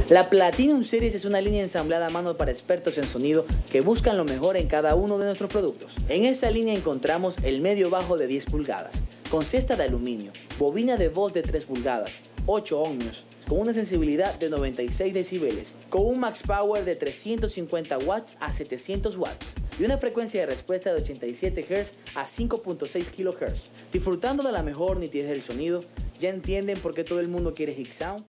La Platinum Series es una línea ensamblada a mano para expertos en sonido que buscan lo mejor en cada uno de nuestros productos. En esta línea encontramos el medio bajo de 10 pulgadas, con cesta de aluminio, bobina de voz de 3 pulgadas, 8 ohmios, con una sensibilidad de 96 decibeles, con un max power de 350 watts a 700 watts y una frecuencia de respuesta de 87 Hz a 5.6 kHz. Disfrutando de la mejor nitidez del sonido, ¿ya entienden por qué todo el mundo quiere Higg Sound?